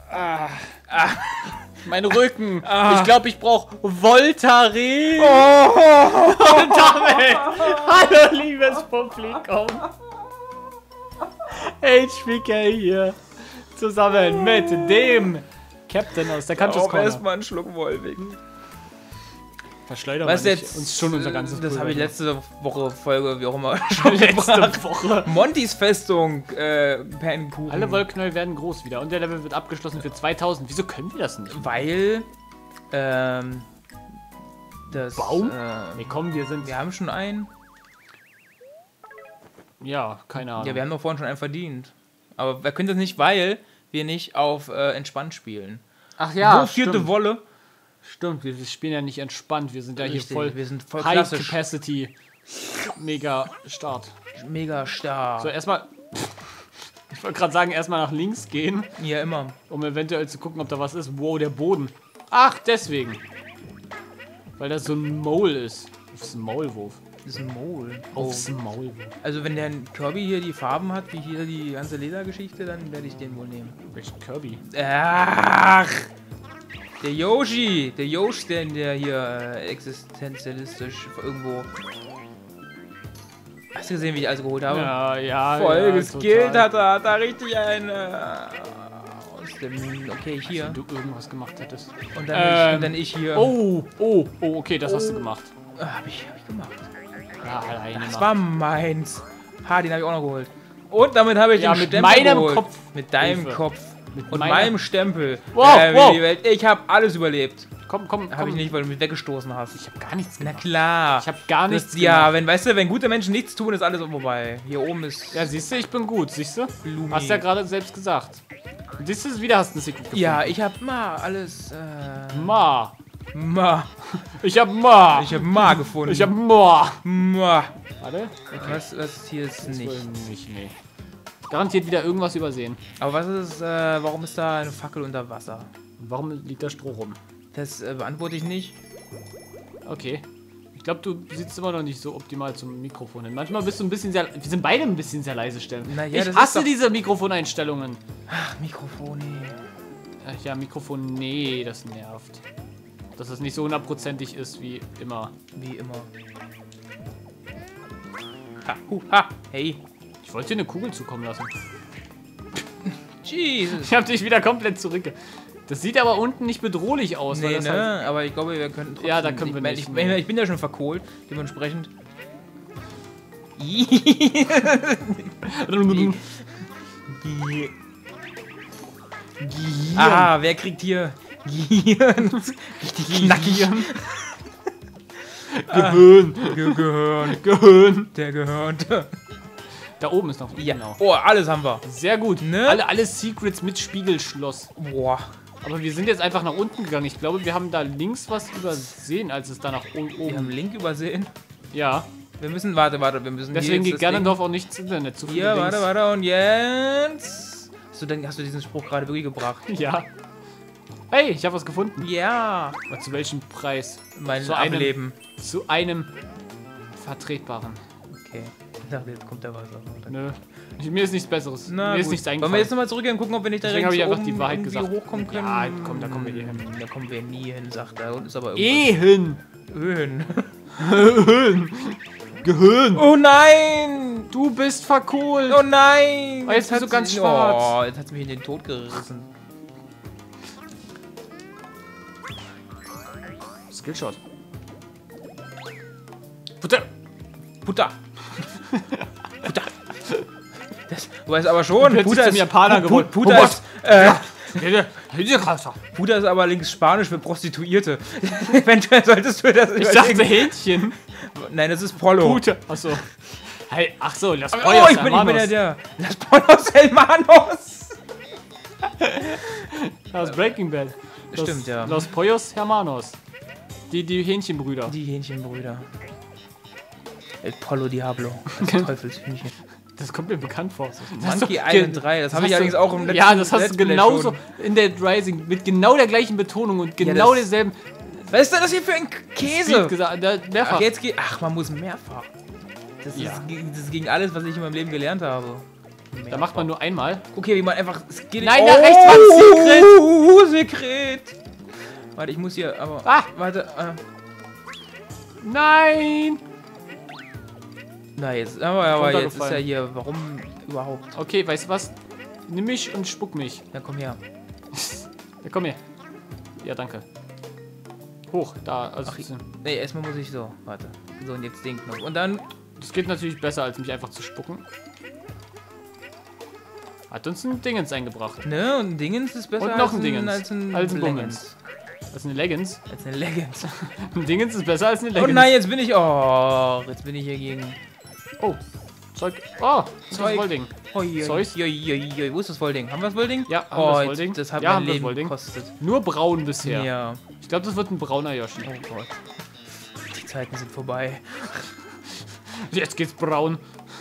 Mein Rücken. Ich glaube, ich brauche Voltaren. Und damit, hallo liebes Publikum. HBK hier. Zusammen mit dem Captain aus der Kantus Corner. Erstmal einen Schluck Wolwig. Verschleudern Was wir jetzt uns schon unser ganzes Das Pulver habe ich hier. letzte Woche Folge, wie auch immer, schon Letzte gebracht. Woche. Montys Festung, Pannkuchen. Alle Wollknäuel werden groß wieder und der Level wird abgeschlossen für 2000. Wieso können wir das nicht? Weil, das, Baum? Nee, komm, wir haben schon einen. Ja, keine Ahnung. Ja, wir haben doch vorhin schon einen verdient. Aber wir können das nicht, weil wir nicht auf entspannt spielen. Ach ja, Wo vierte stimmt. Wolle? Stimmt, wir spielen ja nicht entspannt. Wir sind ja Richtig, hier voll, wir sind voll High klassisch. Capacity. Mega Start. Mega stark. So, erstmal. Ich wollte gerade sagen, erstmal nach links gehen, Ja, immer. um eventuell zu gucken, ob da was ist. Wow, der Boden. Ach, deswegen. Weil das so ein Mole ist. Aufs Maulwurf. Das ist ein Mole. Aufs Maulwurf. Also wenn der Kirby hier die Farben hat, wie hier die ganze Ledergeschichte, dann werde ich den wohl nehmen. Welchen Kirby? Ach! Der Yoshi! Der Yoshi, der hier existenzialistisch irgendwo... Hast du gesehen, wie ich alles geholt habe? Ja, Voll geskillt total. hat er. Hat er richtig ein... aus dem... Okay, hier. Wenn du irgendwas gemacht hättest. Und dann ich hier. Oh, okay, das hast du gemacht. Hab ich gemacht. Ja, alleine Das gemacht. war meins. Ha, den habe ich auch noch geholt. Und damit habe ich Ja, den mit Stempel meinem geholt. Kopf. Mit deinem Hilfe. Kopf. Mit Und meiner- meinem Stempel. Wow, wow. Die Welt. Ich habe alles überlebt. Komm. Habe ich nicht, weil du mich weggestoßen hast. Ich habe gar nichts Na gemacht. klar. Ich habe gar nichts Ja, wenn, weißt du, wenn gute Menschen nichts tun, ist alles vorbei. Hier oben ist Ja, siehst du, ich bin gut, siehst du? Blumi. Hast ja gerade selbst gesagt. Und siehst du, wieder hast du ein Secret gefunden. Ja, ich hab mal alles, Ma. Ich Ich hab Ma. hab mal gefunden. Ich hab Ma. Ma. Warte. Was hier ist Das nicht. wohl nicht, nee. Garantiert wieder irgendwas übersehen. Aber was ist, warum ist da eine Fackel unter Wasser? Warum liegt da Stroh rum? Das beantworte ich nicht. Okay. Ich glaube, du sitzt immer noch nicht so optimal zum Mikrofon hin. Manchmal bist du ein bisschen sehr... Wir sind beide ein bisschen sehr leise stellen. Na ja, Ich das ist hasse doch- diese Mikrofoneinstellungen. Ach, Mikrofone. Ach ja, Mikrofon, nee, das nervt. Dass es nicht so hundertprozentig ist wie immer. Wie immer. Ha, hey. Ich wollte dir eine Kugel zukommen lassen. Jesus. Ich hab dich wieder komplett zurück. Das sieht aber unten nicht bedrohlich aus. weil Nee, das ne? halt, Aber ich glaube, wir könnten trotzdem... Ja, da können wir ich mein, nicht, Ich, nee. ich bin ja schon verkohlt, dementsprechend. Ah, wer kriegt hier Gehirn? Richtig knackig. Gehirn. Gehirn. Gehirn. Der Gehörnte. Da oben ist noch. Ja. Genau. Oh, alles haben wir. Sehr gut. Ne? Alle Secrets mit Spiegelschloss. Boah. Aber wir sind jetzt einfach nach unten gegangen. Ich glaube, wir haben da links was übersehen, als es da nach Wir haben oben. Link übersehen. Ja. Wir müssen, warte, wir müssen Deswegen hier geht jetzt das Ganondorf auch nicht ins Internet. Zu Ding- viele Hier, Links. warte, und jetzt... Hast du diesen Spruch gerade wirklich gebracht? Ja. Hey, ich habe was gefunden. Ja. Aber zu welchem Preis? Mein Zu einem- Ableben. Zu einem vertretbaren. Okay. Da jetzt kommt der Wasser. Nö. Mir ist nichts Besseres. Na, Mir ist gut. nichts Wollen eingefallen. wir jetzt nochmal zurückgehen und gucken, ob wir nicht da Deswegen habe ich rechts einfach die oben Wahrheit irgendwie gesagt. hochkommen können? Ja, komm, da kommen wir eh hin. Da kommen wir nie hin, sagt er. Und ist aber irgendwas. Ehen! Höhen. Gehirn! Oh nein! Du bist verkohlt! Oh nein! Oh, jetzt bist du hat's- ganz schwarz. Oh, jetzt hat es mich in den Tod gerissen. Skillshot. Butter! Putter! Putter! Du weißt aber schon, Plötzlich Putter zum ist... Japaner geworden. Putter Oh, ist... Puder ist aber links Spanisch für Prostituierte. Eventuell solltest du das Ich dachte Hähnchen. Nein, das ist Polo. Gute. Achso. Hey, ach so, Las Oh, Pollos ich bin Hermanos. der. Las Polos Hermanos. Das ist Breaking Bad. Stimmt, ja. Los Pollos Hermanos. Die Hähnchenbrüder. Die Hähnchenbrüder. El Polo Diablo. Das Teufelshühnchen. Das kommt mir bekannt vor. Monkey Island 3, das habe ich hast du- allerdings auch im letzten Ja, das hast Let's du Play genauso schon. in Dead Rising mit genau der gleichen Betonung und genau das- derselben Was ist denn das hier für ein Speed Käse? gesagt. Mehrfach. Ach, jetzt geht. Ach, man muss mehrfach. Das Ja. ist gegen alles, was ich in meinem Leben gelernt habe. Da macht man nur einmal. Okay, wie man einfach... Es geht Nein, da rechts war ein Secret. Sekret. Warte, ich muss hier... Aber... Ah. Warte. Nein. Na, jetzt... Aber jetzt ist ja Runtergefallen. hier... Warum überhaupt? Okay, weißt du was? Nimm mich und spuck mich. Ja, komm her. Ja, komm her. Ja, danke. Hoch, da. Also, Nee, erstmal muss ich so. Warte. So, und jetzt den Knopf. Und dann... das geht natürlich besser, als mich einfach zu spucken. Hat uns ein Dingens eingebracht. Ne, und ein Dingens ist besser Und noch als ein Dingens. als ein Als ein Leggings. Das ist eine Leggings. Als eine Leggings. Ein Dingens ist besser als eine Leggings. Oh nein, jetzt bin ich... Oh, jetzt bin ich hier gegen... Oh, Zeug. Oh, das Zeug. Vollding. Zeus. Wo ist das Vollding? Haben wir das Vollding? Ja, haben wir das Vollding. Das hat Ja, mein haben wir das Leben Vollding. gekostet. Nur braun bisher. Ja. Ich glaube, das wird ein brauner Yoshi. Oh Gott. Die Zeiten sind vorbei. Jetzt geht's braun.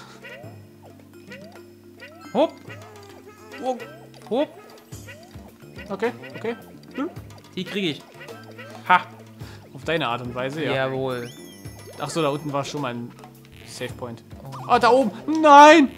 Hopp. Oh, Hopp. okay, okay. Die kriege ich. Ha. Auf deine Art und Weise, ja. Jawohl. Ach so, da unten war schon mal ein Save Point. Oh, da oben. Nein!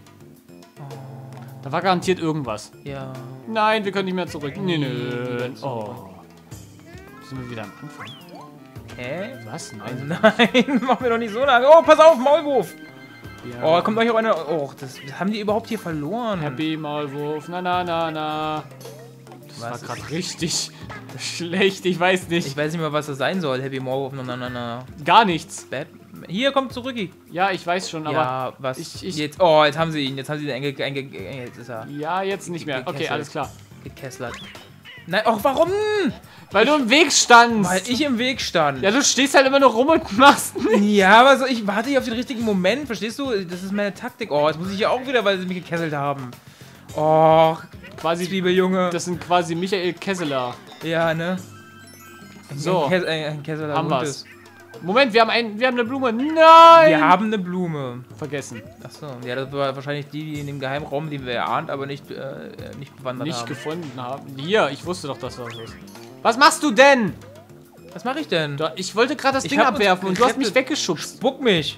Da war garantiert irgendwas. Ja. Nein, wir können nicht mehr zurück. Nee, Nee, nö. wieder Oh. Sind wir wieder am Anfang? Hä? Was? Nein. Nein, mach mir doch nicht so lange. Oh, pass auf, Maulwurf. Ja. Oh, kommt euch auch eine... Oh, das haben die überhaupt hier verloren. Happy Maulwurf. Na, na, na, na. Das Was war ist- gerade richtig schlecht. Ich weiß nicht. Ich weiß nicht mehr, was das sein soll. Happy Maulwurf. Na. Gar nichts. Bad. Hier kommt zurück. Ja, ich weiß schon, aber... Ja, was? ich- Jetzt... Oh, jetzt haben sie ihn. Jetzt haben sie den jetzt ist er Ja, jetzt nicht mehr. Okay, Gekesselt. alles klar. gekesslert. Nein, ach, warum? Weil du im Weg standst. Weil ich im Weg stand. Ja, du stehst halt immer noch rum und machst nichts. Ja, aber so, ich warte hier auf den richtigen Moment, verstehst du? Das ist meine Taktik. Oh, jetzt muss ich ja auch wieder, weil sie mich gekesselt haben. Oh, Quasi, liebe Junge. das sind quasi Michael Kesseler. Ja, ne? So, Ein Kesseler haben Hund wir's. ist. Moment, wir haben eine Blume. Nein! Wir haben eine Blume. Vergessen. Achso, ja, das war wahrscheinlich die in dem Geheimraum, die wir erahnt, aber nicht bewandert Nicht haben. gefunden haben. Hier, ich wusste doch, dass das ist. Was machst du denn? Was mache ich denn? Ich wollte gerade das Ich Ding hab uns abwerfen und du hast mich gerettet. weggeschubst. Spuck mich.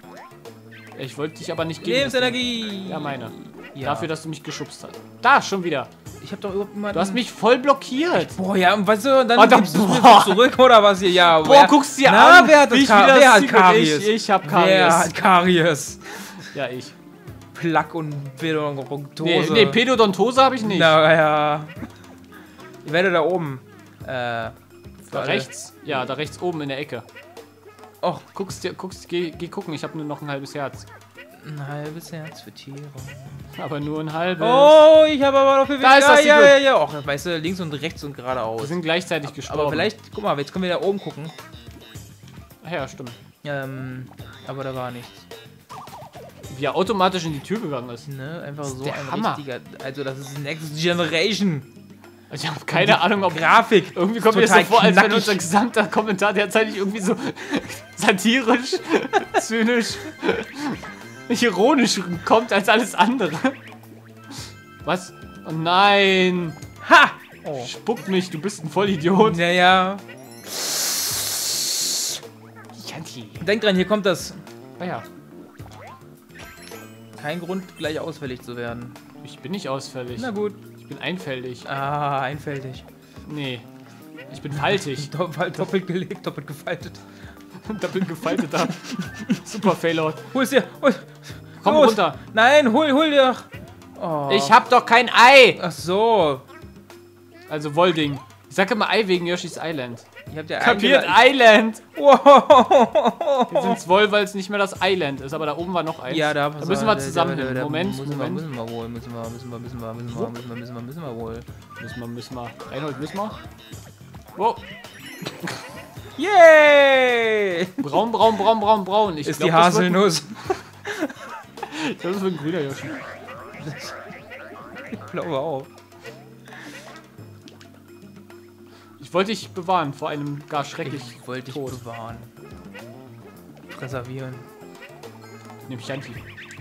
Ich wollte dich aber nicht gegen. Lebensenergie. Ja, meine. Ja. Dafür, dass du mich geschubst hast. Da, schon wieder. Ich hab doch überhaupt niemanden... Du hast mich voll blockiert. Boah, ja, und weißt du, und dann Oh, da- gibst du mir boah. zurück, oder was hier? Ja, Boah, guck's dir Na, an. wer hat, das Wie ich Ka wieder wer hat Secret- Karies? Ich hab Wer Karies. hat Karies? Ja, ich. Plaque und Pedodontose. Nee, Pedodontose habe ich nicht. Naja. Ich werde da oben. Da rechts? Ja, da rechts oben in der Ecke. Och, Geh gucken, ich habe nur noch ein halbes Herz. ein halbes Herz für Tiere. Aber nur ein halbes. Oh, ich habe aber noch viel Da ist das ja, Secret. ja. Och, weißt du, links und rechts und Wir geradeaus. sind gleichzeitig gestorben. Aber vielleicht, guck mal, jetzt können wir da oben gucken. Ach ja, stimmt. Aber da war nichts. Wie er automatisch in die Tür gegangen ist. Ne? Einfach so der ein Hammer. richtiger. Also, das ist Next Generation. Also ich habe keine Ahnung, ob... Grafik. Irgendwie kommt mir das so Total vor, als wenn knackig. unser gesamter Kommentar derzeitig irgendwie so satirisch, zynisch, ironisch kommt als alles andere. Was? Oh nein! Ha! Oh. Spuckt mich, du bist ein Vollidiot. Naja. Janti. Denk dran, hier kommt das. Naja, Kein Grund, gleich ausfällig zu werden. ich bin nicht ausfällig. Na gut. Ich bin einfältig. Ah, einfältig. Nee. Ich bin faltig. Doppelt gelegt, doppelt gefaltet. Doppelt gefalteter. Super Failout. Hol's dir. Hol. Komm Los. runter. Nein, hol dir. Oh. Ich hab doch kein Ei! Ach so. Also Wolding. Ich sag immer Ei wegen Yoshi's Island. Ich hab dir Kapiert? eingela- Island! Wow. Hier sind's wohl, weil es nicht mehr das Island ist, aber da oben war noch eins. Ja, da müssen wir zusammen hin. Moment, müssen Moment. Wir wohl. Müssen wir. Müssen wir. Reinhold, müssen wir. Wow. Yay! Braun. Ich Ist glaub, die das wird- Haselnuss. Ich glaube, das wird ein grüner Yoshi. Ich glaube auch. Ich wollte dich bewahren vor einem gar schrecklich Ich wollte dich Tod. bewahren. Präservieren. Nämlich Janti.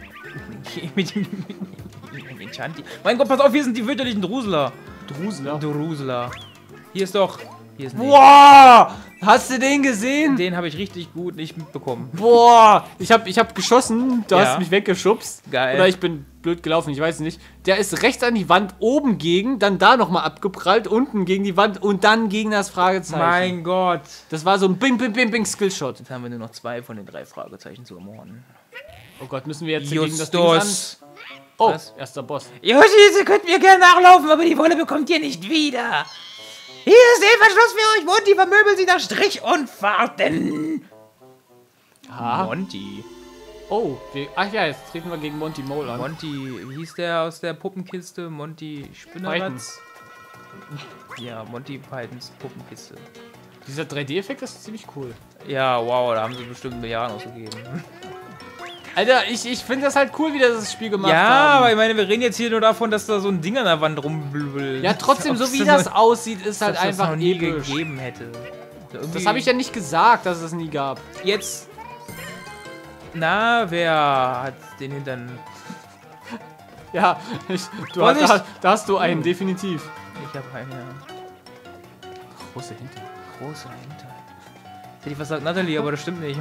Mit Chanti. Mein Gott, pass auf, hier sind die fürchterlichen Drusler. Drusler. Drusler. Hier ist doch. Hier ist nicht. Wow! Hast du den gesehen? Den habe ich richtig gut nicht mitbekommen. Boah, ich hab geschossen, du Ja. hast mich weggeschubst. Geil. Oder ich bin blöd gelaufen, ich weiß nicht. Der ist rechts an die Wand, oben gegen, dann da nochmal abgeprallt, unten gegen die Wand und dann gegen das Fragezeichen. Mein Gott. Das war so ein Bing, Bing, Bing, Bing Skillshot. Jetzt haben wir nur noch 2 von den 3 Fragezeichen zu ermorden. Oh Gott, müssen wir jetzt gegen das Ding Justus. an? Oh, Was? erster Boss. Yoshi, Sie könnten mir gerne nachlaufen, aber die Wolle bekommt ihr nicht wieder. Hier ist der Verschluss für euch, Monty, vermöbeln Sie nach Strich und Fahrten. Ha. Monty. Oh, ach ja, jetzt treten wir gegen Monty Mole an. Monty, wie hieß der aus der Puppenkiste? Monty Spinneratz? Pythons. Ja, Monty Pythons Puppenkiste. Dieser 3D-Effekt ist ziemlich cool. Ja, wow, da haben sie bestimmt Milliarden ausgegeben. Alter, ich finde das halt cool, wie das das Spiel gemacht Ja, haben. aber ich meine, wir reden jetzt hier nur davon, dass da so ein Ding an der Wand rumblübbelt. Ja, trotzdem, so wie das aussieht, ist halt dass das einfach noch nie episch. gegeben hätte. Irgendwie Das habe ich ja nicht gesagt, dass es das nie gab. jetzt. Na, wer hat den Hintern? Ja, Vorsicht! da hast du einen, definitiv. Ich habe einen. Große Hintern. Großer Hintern. Jetzt hätte ich fast gesagt Natalie, aber das stimmt nicht.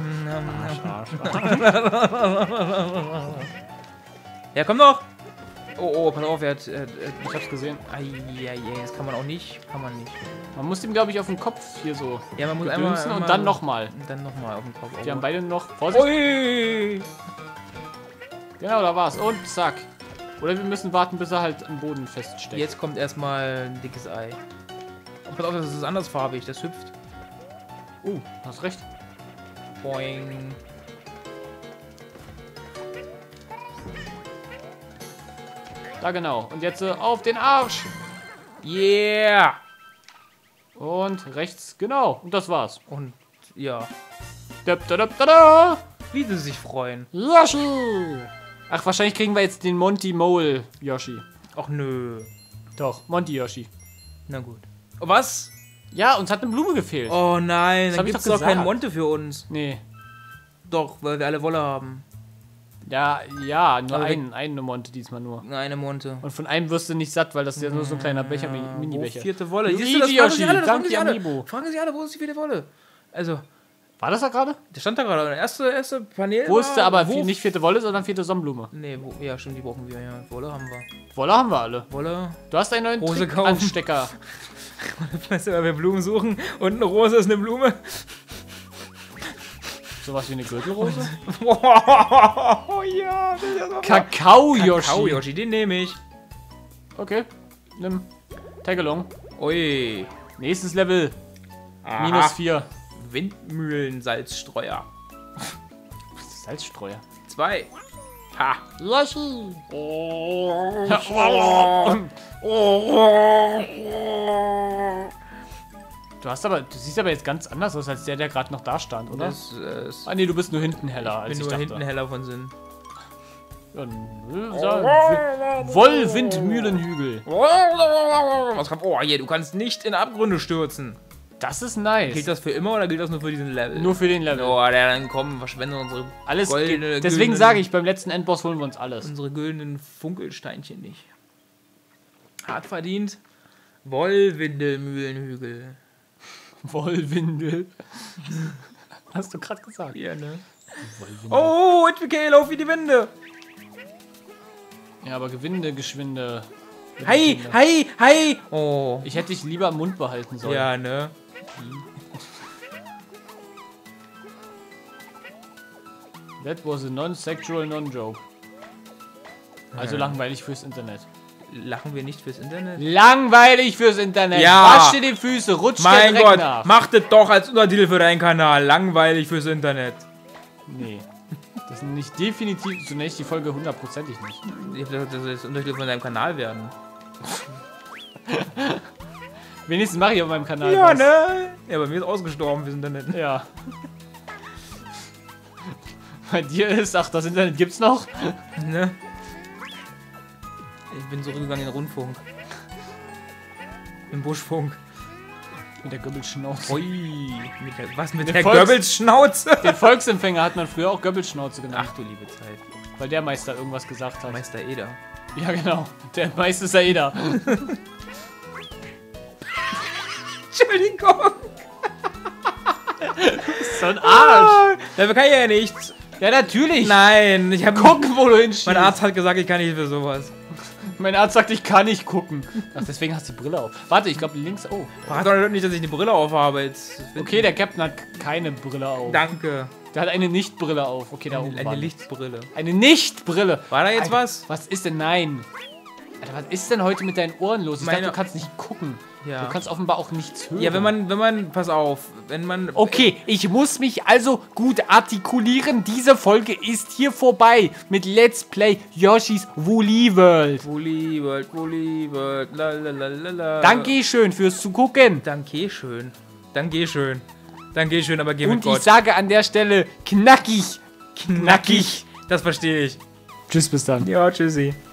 Ja, komm doch! Oh, pass auf, er hat. Ich hab's gesehen. Das kann man auch nicht. Kann man nicht. Man muss ihm, glaube ich, auf den Kopf hier so Ja, man muss gedönsen einmal und dann nochmal. Und dann nochmal auf den Kopf. Die haben beide noch. Vorsicht! Ui! Genau, da war's. Und zack. Oder wir müssen warten, bis er halt am Boden feststeckt. Jetzt kommt erstmal ein dickes Ei. Und pass auf, das ist andersfarbig, das hüpft. Hast recht. Boing. Da genau. Und jetzt auf den Arsch. Yeah! Und rechts, genau. Und das war's. Und ja, Da, da, da, da, da. wie sie sich freuen. Yoshi! Ach, wahrscheinlich kriegen wir jetzt den Monty Mole Yoshi. Ach nö. Doch, Monty Yoshi. Na gut. Was? Ja, uns hat eine Blume gefehlt. Oh nein, Das dann hab ich gibt's doch doch keinen gesagt. Monte für uns. Nee. Doch, weil wir alle Wolle haben. Ja, nur Aber eine Monte diesmal nur. Eine Monte. Und von einem wirst du nicht satt, weil das ist ja nur so ein kleiner Becher, Wo Mini-Becher. 4. Wolle? Luigi Siehst du, das fragen Yoshi, sie alle, das dank fragen sie dir, alle. Amiibo. Fragen sie alle, wo ist die 4. Wolle? Also, War das da gerade? der stand da gerade. Der erste Panel Wusste war, aber wo? nicht 4. Wolle, sondern 4. Sonnenblume. Nee, ja, stimmt, die brauchen wir, ja. Wolle haben wir. Wolle haben wir alle. Wolle. Du hast einen neuen Rose kaufen. Trick-Anstecker. Weißt du, weil wir Blumen suchen und eine Rose ist eine Blume. Sowas wie eine Gürtelrose? Oh ja, das ist ja so Kakao-Yoshi. Kakao-Yoshi, den nehme ich. Okay, nimm. Tagalong. Ui. Nächstes Level. Aha. Minus 4. Windmühlensalzstreuer. Salzstreuer. 2. Ha. Yoshi. Du siehst aber jetzt ganz anders aus als der gerade noch da stand, oder? Das ist. Ah nee, du bist nur hinten heller als Ich bin ich nur dachte. hinten heller von Sinn. Ja, Wollwindmühlenhügel. Was kommt? Oh, hier, du kannst nicht in Abgründe stürzen. Das ist nice. Gilt das für immer oder gilt das nur für diesen Level? Nur für den Level. Oh, der dann kommen, verschwenden unsere Alles goldene, deswegen güldenen- sage ich, beim letzten Endboss holen wir uns alles. unsere güldenen Funkelsteinchen nicht. Hart verdient. Wollwindelmühlenhügel. Wollwindel. Hast du gerade gesagt. Ja, ne? Oh, HBK, lauf wie die Winde. Ja, aber geschwinde. Hi, hi, hi. Oh. Ich hätte dich lieber im Mund behalten sollen. Ja, ne? That was a non-sexual non-joke. Also langweilig fürs Internet. Lachen wir nicht fürs Internet? Langweilig fürs Internet. Ja. Wasch dir die Füße, rutsch Mein den Gott, Dreck nach. mach das doch als Untertitel für deinen Kanal. Langweilig fürs Internet. Nee. Das ist nicht definitiv, so nenne ich die Folge hundertprozentig nicht. Das soll das Untertitel von deinem Kanal werden. Wenigstens mache ich auf meinem Kanal Ja, was. ne? Ja, bei mir ist ausgestorben fürs Internet. Ja. Bei dir ist, ach, das Internet gibt's noch? Ne? Ich bin zurückgegangen in den Rundfunk. Im Buschfunk. Mit der Goebbels-Schnauze. Ui. Was mit Den der Volks- Goebbels-Schnauze? Den Volksempfänger hat man früher auch Goebbels-Schnauze genannt. Ach du liebe Zeit. Weil der Meister irgendwas gesagt hat. Meister Eder. Ja, genau. Der Meister ist Aida. Entschuldigung. So ein Arsch. Dafür kann ich ja nichts. Ja, natürlich. Nein, ich habe... Guck, wo du hinschießt. Mein Arzt hat gesagt, ich kann nicht für sowas. Mein Arzt sagt, ich kann nicht gucken. Ach, deswegen hast du die Brille auf. Warte, ich glaube links... Oh. Verrat doch nicht, dass ich eine Brille aufhabe. Jetzt. Okay, der Captain hat keine Brille auf. Danke. Der hat eine Nichtbrille auf. Okay, da oben Eine war Lichtbrille. eine Nichtbrille. War da jetzt Alter, was? Was ist denn? Nein. Alter, was ist denn heute mit deinen Ohren los? Ich dachte, du kannst nicht gucken. Ja. Du kannst offenbar auch nichts hören. Ja, wenn man, pass auf, wenn man... Okay, ich muss mich also gut artikulieren. Diese Folge ist hier vorbei mit Let's Play Yoshi's Woolly World. Woolly World, lalalala. Dankeschön fürs Zugucken. Dankeschön, aber geh Und mit Gott. ich sage an der Stelle knackig. Knackig. Das verstehe ich. Tschüss, bis dann. Ja, tschüssi.